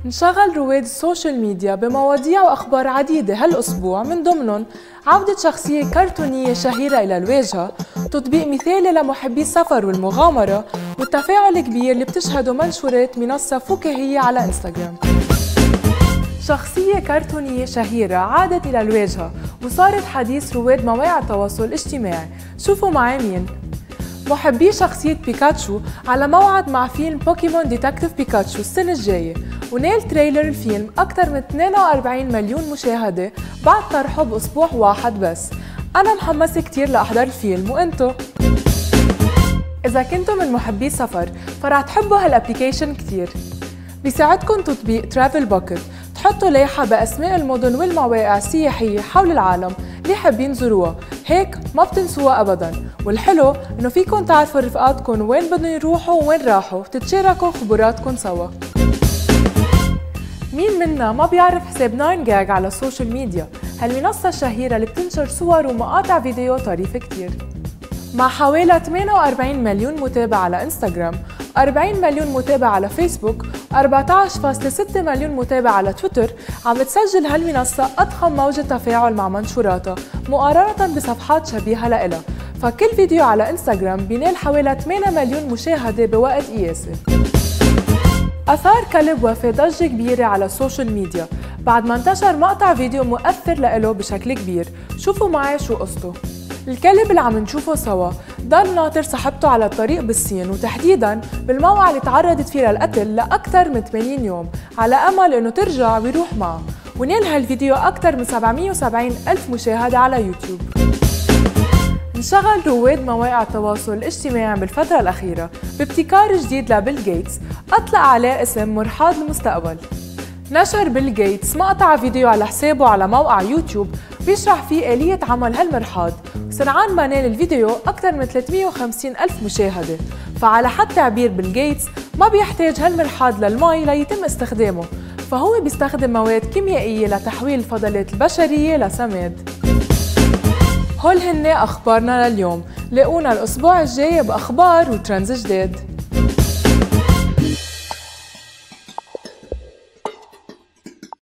انشغل رواد السوشيال ميديا بمواضيع وأخبار عديدة هالأسبوع، من ضمنهم عودة شخصية كرتونية شهيرة إلى الواجهة، تطبيق مثالي لمحبي السفر والمغامرة، والتفاعل الكبير اللي بتشهده منشورات منصة فكاهية على انستغرام. شخصية كرتونية شهيرة عادت إلى الواجهة وصارت حديث رواد مواقع التواصل الاجتماعي. شوفوا معي مين. محبي شخصية بيكاتشو على موعد مع فيلم بوكيمون ديتكتيف بيكاتشو السنة الجاية، ونال تريلر الفيلم أكثر من 42 مليون مشاهدة بعد طرحه بأسبوع واحد بس. أنا محمسة كتير لأحضر الفيلم، وإنتو؟ إذا كنتوا من محبي سفر فرح تحبوا هالابليكيشن كتير. بيساعدكم تطبيق ترافل بوكيت تحطوا لايحة بأسماء المدن والمواقع السياحية حول العالم اللي حابين تزوروها، هيك ما بتنسوها أبداً. والحلو إنه فيكن تعرفوا رفقاتكم وين بدهم يروحوا ووين راحوا، تتشاركوا خبراتكم سوا. مين منا ما بيعرف حساب 9gag على السوشيال ميديا، هالمنصة الشهيرة اللي بتنشر صور ومقاطع فيديو طريفة كتير. مع حوالي 48 مليون متابع على انستغرام، 40 مليون متابع على فيسبوك، 14.6 مليون متابع على تويتر، عم تسجل هالمنصة أضخم موجة تفاعل مع منشوراتها مقارنة بصفحات شبيهة لإلها، فكل فيديو على انستغرام بينال حوالي 8 مليون مشاهدة بوقت قياسي. أثار كلب وفاة ضجة كبيرة على السوشيال ميديا بعد ما انتشر مقطع فيديو مؤثر لإله بشكل كبير. شوفوا معي شو قصته. الكلب اللي عم نشوفه سوا ضل ناطر صاحبته على الطريق بالصين، وتحديداً بالموقع اللي تعرضت فيه للقتل لأكثر من 80 يوم، على أمل إنه ترجع ويروح معه، ونال هالفيديو أكثر من 770 ألف مشاهدة على يوتيوب. انشغل رواد مواقع التواصل الاجتماعي بالفترة الأخيرة بابتكار جديد لبيل جيتس أطلق عليه اسم مرحاض المستقبل. نشر بيل جيتس مقطع فيديو على حسابه على موقع يوتيوب بيشرح فيه آلية عمل هالمرحاض، وسرعان ما نال الفيديو أكثر من 350 ألف مشاهدة. فعلى حد تعبير بيل جيتس ما بيحتاج هالمرحاض للمي ليتم استخدامه، فهو بيستخدم مواد كيميائية لتحويل الفضلات البشرية لسماد. هول هن أخبارنا لليوم، لاقونا الأسبوع الجاي بأخبار وترندز جديد.